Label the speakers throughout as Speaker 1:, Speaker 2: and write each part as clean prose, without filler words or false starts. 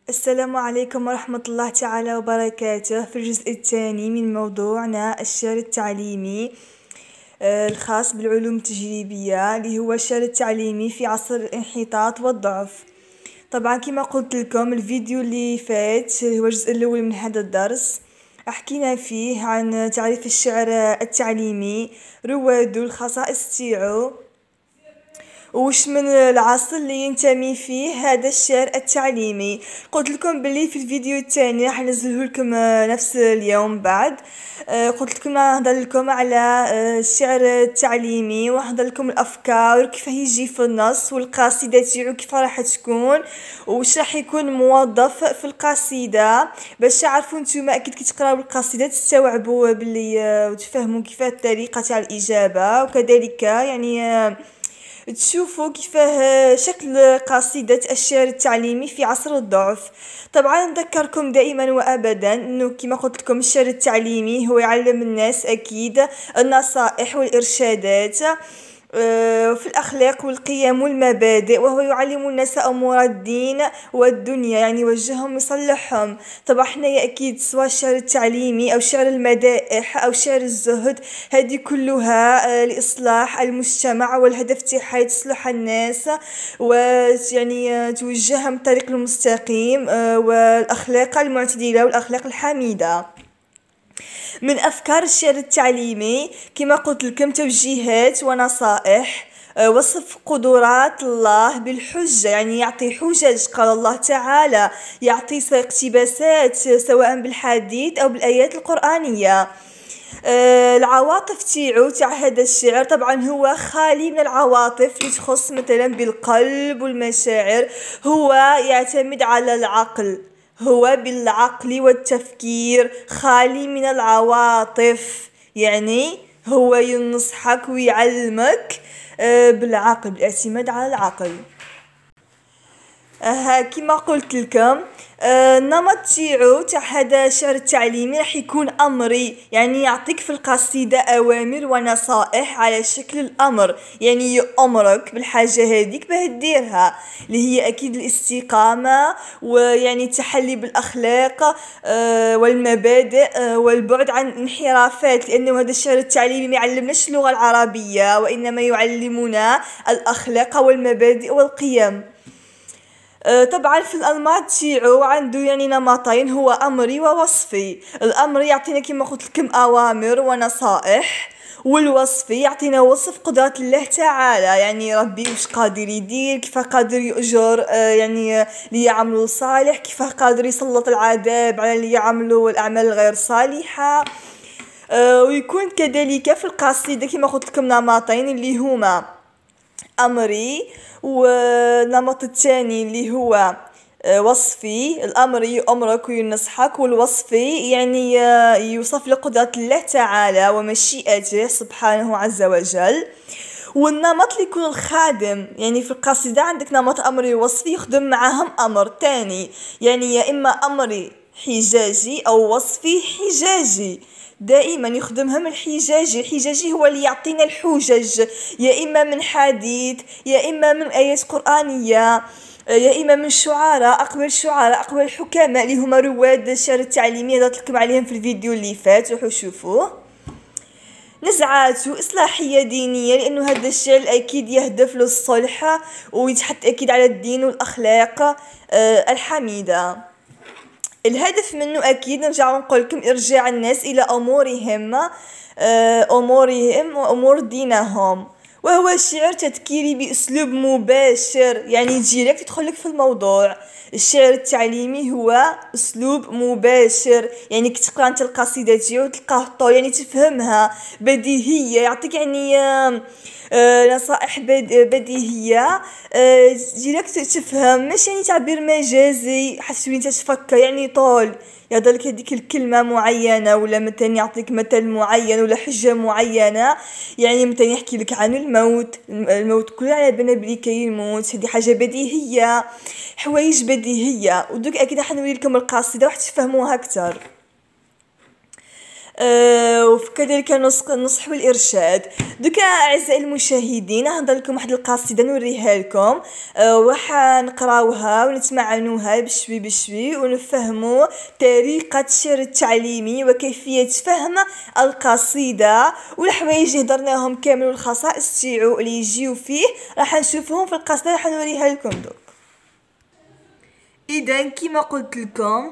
Speaker 1: السلام عليكم ورحمة الله تعالى وبركاته. في الجزء الثاني من موضوعنا الشعر التعليمي الخاص بالعلوم التجريبية، اللي هو الشعر التعليمي في عصر الانحطاط والضعف. طبعا كما قلت لكم الفيديو اللي فات هو الجزء الأول من هذا الدرس، حكينا فيه عن تعريف الشعر التعليمي، روادو، الخصائص تاعو، وش من العصر اللي ينتمي فيه هذا الشعر التعليمي. قلت لكم بلي في الفيديو الثاني راح ننزله لكم نفس اليوم بعد. قلت لكم نهضر لكم على الشعر التعليمي، ونهضر لكم الافكار وكيف يجي في النص، والقصيده تاعو كيف راح تكون، وش راح يكون موظف في القصيده، باش تعرفوا نتوما اكيد كي تقراو القصيده تستوعبوا بلي وتفهموا كيف الطريقه تاع الاجابه، وكذلك يعني تشوفوا كيفاه شكل قصيدة الشعر التعليمي في عصر الضعف. طبعا نذكركم دائما وابدا انه كما قلت لكم الشعر التعليمي هو يعلم الناس اكيد النصائح والارشادات في الأخلاق والقيم والمبادئ، وهو يعلم الناس أمور الدين والدنيا، يعني يوجههم يصلحهم. طبعا حنايا أكيد سواء الشعر التعليمي أو شعر المدائح أو شعر الزهد، هذه كلها لإصلاح المجتمع، والهدف تاعها تصلح الناس ويعني توجههم الطريق المستقيم والأخلاق المعتدلة والأخلاق الحميدة. من أفكار الشعر التعليمي كما قلت لكم توجيهات ونصائح، وصف قدرات الله بالحجة، يعني يعطي حجج، قال الله تعالى يعطي اقتباسات سواء بالحديث أو بالآيات القرآنية. العواطف تاع هذا الشعر طبعا هو خالي من العواطف اللي تخص مثلا بالقلب والمشاعر، هو يعتمد على العقل، هو بالعقل والتفكير، خالي من العواطف، يعني هو ينصحك ويعلمك بالعقل، بالاعتماد على العقل. كما قلت لكم النمط تاع هذا الشعر التعليمي راح يكون امري، يعني يعطيك في القصيده اوامر ونصائح على شكل الامر، يعني يأمرك بالحاجه هذيك باه ديرها، اللي هي اكيد الاستقامه، ويعني التحلي بالاخلاق والمبادئ والبعد عن الانحرافات، لانه هذا الشعر التعليمي ما يعلمناش اللغه العربيه، وانما يعلمنا الاخلاق والمبادئ والقيم. طبعا في الانماط تاعو عنده يعني نمطين، هو امري ووصفي. الامر يعطينا كما قلت لكم اوامر ونصائح، والوصفي يعطينا وصف قدرات الله تعالى، يعني ربي واش قادر يدير، كيف قادر يؤجر يعني اللي يعملوا صالح، كيف قادر يسلط العذاب على اللي يعملوا الاعمال الغير صالحه. ويكون كذلك في القصيده كما قلت لكم نمطين اللي هما امري، والنمط الثاني اللي هو وصفي. الامري يأمرك وينصحك، والوصفي يعني يوصف لقدرة الله تعالى ومشيئته سبحانه عز وجل. والنمط اللي يكون الخادم، يعني في القصيدة عندك نمط امري ووصفي يخدم معاهم امر تاني، يعني يا اما امري حجاجي او وصفي حجاجي، دائما يخدمهم الحجاجي هو اللي يعطينا الحجج، يا اما من حديث، يا اما من ايات قرآنية، يا اما من شعراء، اقوال الحكماء اللي هما رواد الشعر التعليمي، هضرت لكم عليهم في الفيديو اللي فات، روحوا شوفوه. نزعات إصلاحية دينية، لأنه هذا الشعر أكيد يهدف للصلح ويتحط أكيد على الدين والأخلاق الحميدة. الهدف منه أكيد نرجع ونقول لكم إرجاع الناس إلى أمورهم وأمور دينهم، وهو شعر تذكيري بأسلوب مباشر، يعني ديريكت يدخلك في الموضوع. الشعر التعليمي هو أسلوب مباشر، يعني كي تقرا انت القصيدة ديالو تلقاه طول، يعني تفهمها بديهية، يعطيك يعني نصائح بديهية ديريكت تفهم، مش يعني تعبير مجازي حسب انت تفكر، يعني طول يهضرلك هذيك الكلمة معينة، ولا مثلا يعطيك مثل معين ولا حجة معينة، يعني مثلا يحكي لك عن الموت كل على بالنا بلي كاين الموت، هذه حاجة بديهية، حوايج بديهية. ودوك اكيد راح نوري لكم القصيدة راح تفهموها اكثر. وكذلك النصح والإرشاد. دوكا أعزائي المشاهدين نهضر لكم واحد القصيدة نوريها لكم، وراح نقراوها ونتمعنوها بشوي بشوي ونفهموا طريقة الشعر التعليمي وكيفية فهم القصيدة والحوايج اللي هضرناهم كامل والخصائص تاعو اللي يجيو فيه راح نشوفهم في القصيدة راح نوريها لكم دوك. إذا كيما قلت لكم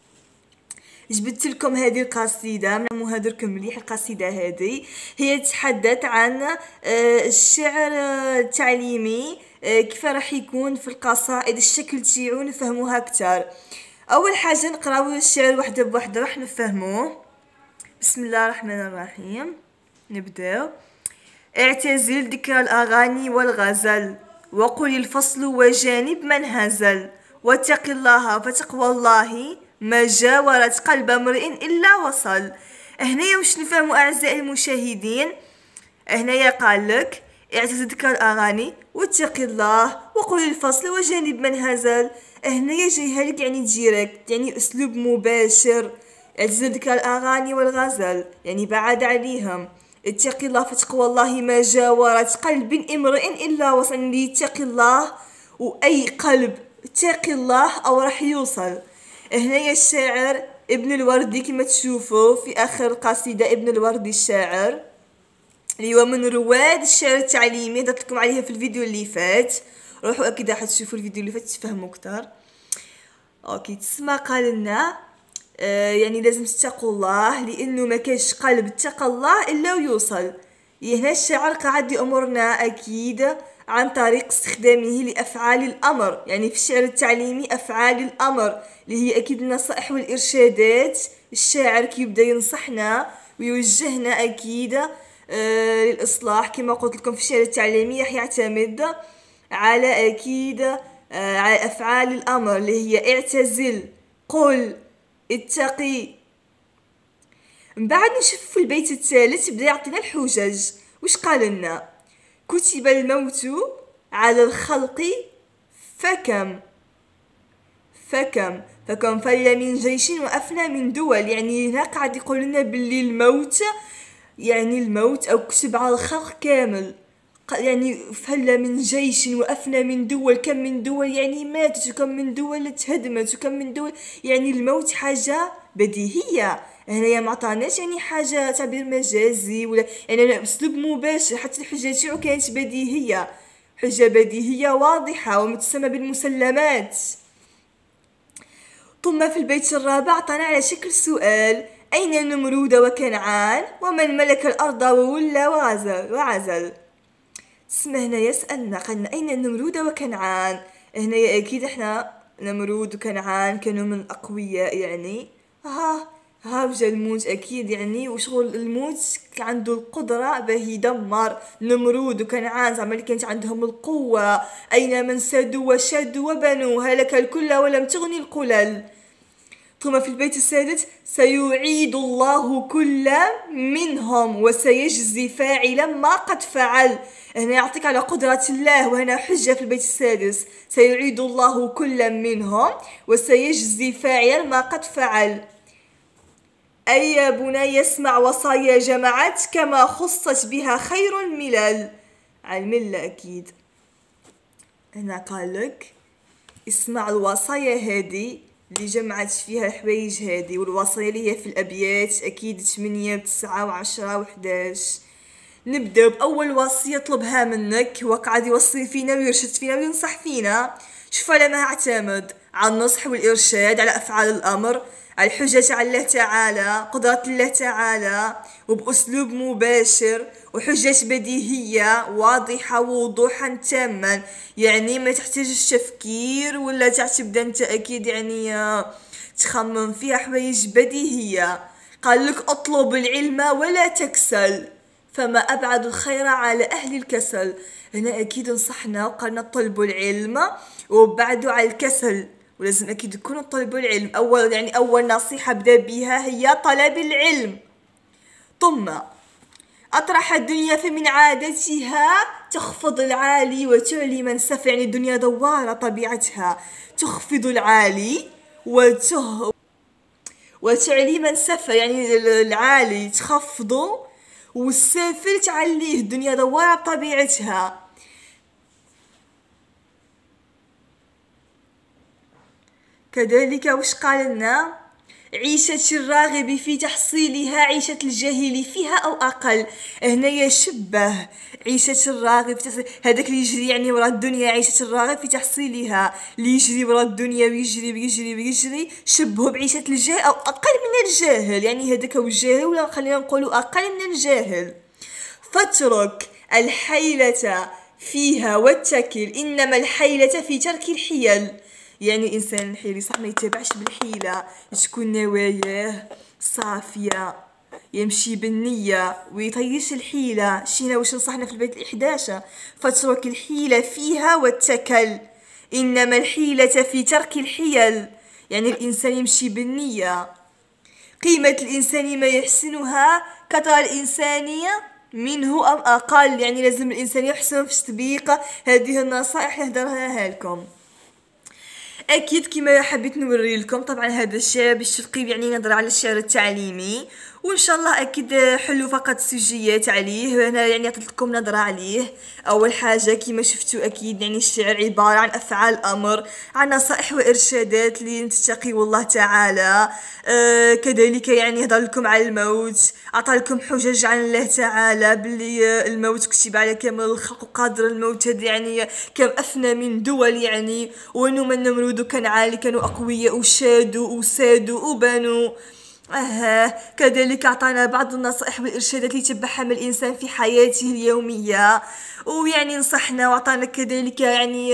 Speaker 1: جبت لكم هذه القصيدة من مهدركم مليح. القصيدة هذه هي تتحدث عن الشعر التعليمي، كيف راح يكون في القصائد الشكل تاعو نفهموها اكثر. اول حاجه نقراو الشعر وحده بوحده راح نفهموه. بسم الله الرحمن الرحيم. نبداو. اعتزل ذكر الاغاني والغزل وقل الفصل وجانب من هزل واتق الله فتقوى الله ما جاورت قلب امرئ إلا وصل. هنايا واش نفهموا أعزائي المشاهدين؟ هنايا قالك اعتزل ذكر الأغاني واتق الله وقل الفصل وجانب من هزل. هنايا جايها لك يعني ديريكت، يعني أسلوب مباشر. اعتزل ذكر الأغاني والغزل يعني بعد عليهم. اتق الله فتقوى الله ما جاورت قلب امرئ إلا وصل، اللي يتقي الله وأي قلب اتقي الله أو راح يوصل. هنايا الشاعر ابن الوردي كما تشوفوا في اخر القصيده. ابن الوردي الشاعر اللي هو من رواد الشعر التعليمي، درت لكم عليه في الفيديو اللي فات، روحوا اكيد راح تشوفوا الفيديو اللي فات تفهموا اكثر. اوكي تسمى قال لنا يعني لازم تتقوا الله لانه ما كاينش قلب اتقى الله الا ويوصل. هنا الشاعر قاعد يأمرنا اكيد عن طريق استخدامه لأفعال الأمر، يعني في الشعر التعليمي أفعال الأمر اللي هي أكيد النصائح والإرشادات. الشاعر كيبدا ينصحنا ويوجهنا أكيد للإصلاح. كما قلت لكم في الشعر التعليمي راح يعتمد على أكيد على أفعال الأمر اللي هي اعتزل، قل، اتقي. من بعد نشوف في البيت الثالث بدا يعطينا الحجج. وش قال لنا؟ كتب الموت على الخلق فكم فل من جيش وأفنى من دول. يعني هنا قاعد يقول لنا باللي الموت يعني الموت أو كتب على الخلق كامل، يعني فل من جيش وأفنى من دول. كم من دول يعني ماتت، وكم من دول تهدمت، وكم من دول يعني الموت حاجة بديهية. هنايا ما عطاناش يعني حاجه تعبير مجازي ولا يعني اسلوب مباشر. حتى الحجه تاعو كانت بديهيه، حجه بديهيه واضحه ومتسمى بالمسلمات. ثم في البيت الرابع عطانا على شكل سؤال: اين نمرود وكنعان ومن ملك الارض وولى وعزل. تسمى هنا يسالنا قالنا اين نمرود وكنعان. هنا اكيد احنا نمرود وكنعان كانوا من الاقوياء، يعني وجا الموت اكيد يعني وشغل الموت عنده القدره باه يدمر. نمرود وكنعان زعما اللي كانت عندهم القوه. اين من سادوا وشادوا وبنوا هلك الكل ولم تغني القلل. ثم في البيت السادس: سيعيد الله كل منهم وسيجزي فاعلا ما قد فعل. هنا يعطيك على قدرة الله، وهنا حجة في البيت السادس: سيعيد الله كل منهم وسيجزي فاعلا ما قد فعل. أي يا بني اسمع وصايا جمعت كما خصت بها خير الملل. على الملة أكيد. هنا قالك اسمع الوصايا هذه اللي جمعت فيها الحوايج هذه، والوصايا اللي هي في الأبيات أكيد 8 و9 و10 و11. نبدأ بأول وصية طلبها منك. هو قاعد يوصي فينا ويرشد فينا وينصح فينا. شوف على ما اعتمد على النصح والإرشاد، على أفعال الأمر، على الحجة على الله تعالى، قدرة الله تعالى، وبأسلوب مباشر وحجة بديهية واضحة ووضوحا تاما. يعني ما تحتاجش تفكير ولا تبدا انت اكيد يعني تخمم فيها، حوايج بديهية. قال لك اطلب العلم ولا تكسل فما ابعد الخير على اهل الكسل. هنا اكيد نصحنا وقالنا طلبوا العلم وبعدوا على الكسل، ولازم اكيد يكونوا طلبوا العلم. اول نصيحة بدا بها هي طلب العلم. ثم اطرح الدنيا فمن عادتها تخفض العالي وتعلي من سفل. يعني الدنيا دوارة طبيعتها، تخفض العالي وتعليما سفل يعني العالي تخفضه، والسافل تعليه. الدنيا دوارة بطبيعتها. كذلك وش قال لنا؟ عيشة الراغب في تحصيلها عيشة الجاهل فيها أو أقل. هنا يشبه عيشة الراغب في هذاك اللي يجري يعني ورا الدنيا، عيشة الراغب في تحصيلها، اللي يجري ورا الدنيا ويجري ويجري ويجري، شبهه بعيشة الجاهل أو أقل من الجاهل، يعني هذاك هو الجاهل، ولا خلينا نقولوا أقل من الجاهل. فاترك الحيلة فيها واتكل، إنما الحيلة في ترك الحيل. يعني الانسان الحيلي صح ما يتبعش بالحيله، تكون نواياه صافيه، يمشي بالنيه ويطيش الحيله. شينا واش نصحنا في البيت ال11؟ فاترك الحيله فيها واتكل، انما الحيله في ترك الحيل. يعني الانسان يمشي بالنيه. قيمه الانسان ما يحسنها كترى الانسانيه منه ام اقل. يعني لازم الانسان يحسن في تطبيق هذه النصائح اللي هدرناها لكم. اكيد كما حبيت نوري لكم طبعا هذا الشعر باش تلقيو يعني نظره على الشعر التعليمي، وان شاء الله اكيد حلوا فقط سجيات عليه. هنا يعني عطيت لكم نظره عليه. اول حاجه كما شفتوا اكيد يعني الشعر عباره عن افعال امر، عن نصائح وارشادات لتتقوا الله تعالى. كذلك يعني هضر لكم على الموت، عطى لكم حجج عن الله تعالى باللي الموت كتب على كامل الخلق، وقادر الموت هذا يعني كم افنى من دول يعني. وانه من نمرود كان عالي، كانوا اقوياء وشادوا وسادوا وبنوا. كذلك أعطانا بعض النصائح والإرشادات اللي يتبعها من الإنسان في حياته اليومية، ويعني نصحنا وأعطانا كذلك يعني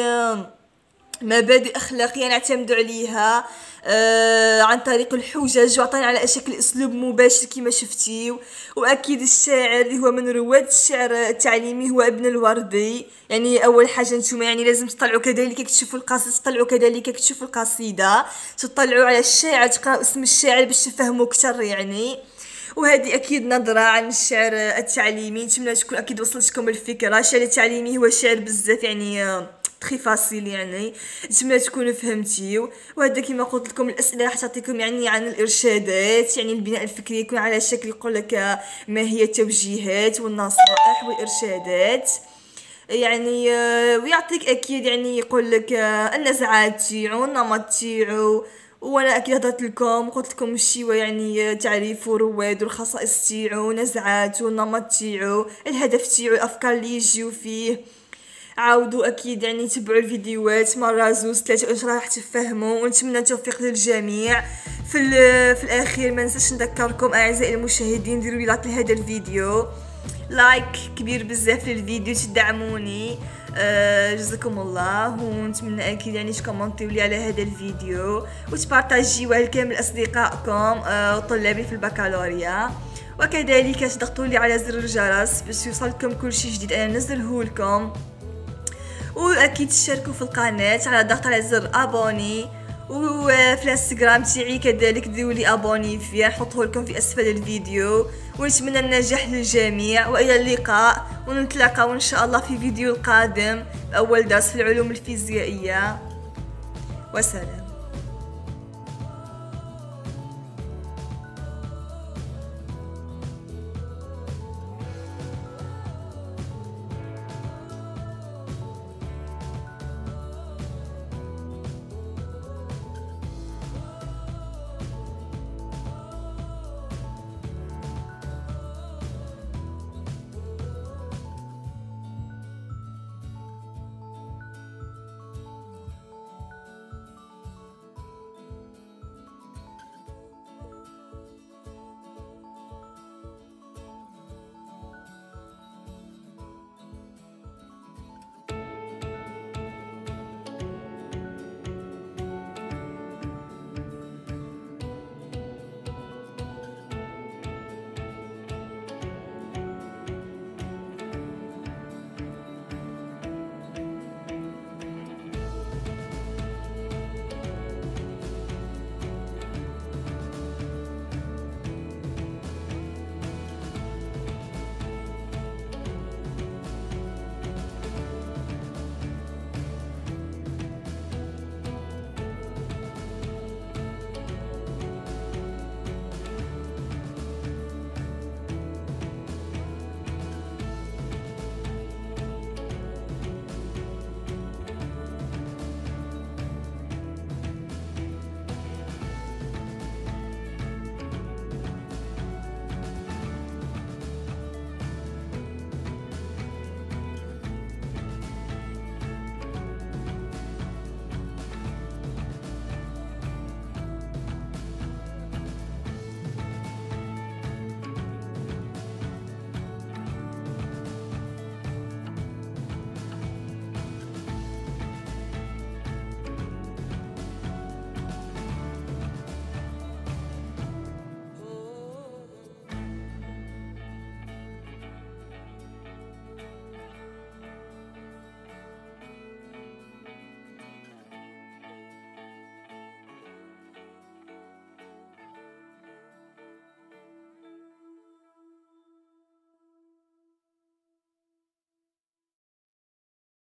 Speaker 1: مبادئ أخلاقية نعتمد عليها عن طريق الحجج، وعطانا على شكل أسلوب مباشر كما شفتيو. وأكيد الشاعر اللي هو من رواد الشعر التعليمي هو ابن الوردي. يعني أول حاجة نتوما يعني لازم تطلعوا كذلك تشوفوا القصيدة، تطلعوا كذلك تشوفوا القصيدة، تطلعوا على الشاعر، تقراوا اسم الشاعر باش تفهموا أكثر يعني. وهذه اكيد نظره عن الشعر التعليمي. نتمنى تكون اكيد وصلتكم الفكره. الشعر التعليمي هو شعر بزاف يعني تخي فاسيل، يعني نتمنى تكونوا فهمتيو. وهذا كما قلت لكم الاسئله راح تعطيكم يعني عن الارشادات، يعني البناء الفكري يكون على شكل يقول لك ما هي التوجيهات والنصائح والارشادات يعني. ويعطيك اكيد يعني يقول لك النزعات تاعو، النمط تاعو. وانا اكيد هضرت لكم قلت لكم الشيوه يعني تعريفو رواد والخصائص تاعو، نزعاتو، النمط تاعو، الهدف تاعو، الافكار اللي يجيو فيه. عاودوا اكيد يعني تبعوا الفيديوهات مره زوج ثلاثه ان شاء الله راح تفهموا، ونتمنى التوفيق للجميع. في الاخير ما ننساش نذكركم اعزائي المشاهدين ديروا لايك لهذا الفيديو، لايك كبير بزاف للفيديو تدعموني. جزاكم الله. ونتمنى اكيد يعني تكومونتيو لي على هذا الفيديو، وتبارطاجيوه لكامل اصدقائكم طلابي في البكالوريا. وكذلك تضغطوا لي على زر الجرس باش يوصلكم كل شيء جديد انا ننزله لكم. واكيد تشاركوا في القناه على الضغط على زر ابوني. وفي الانستغرام تاعي كذلك ديروا لي ابوني فيه، نحطه لكم في اسفل الفيديو. ونتمنى النجاح للجميع، والى اللقاء، ونتلاقاو ان شاء الله في فيديو القادم باول درس في العلوم الفيزيائيه. وسلام.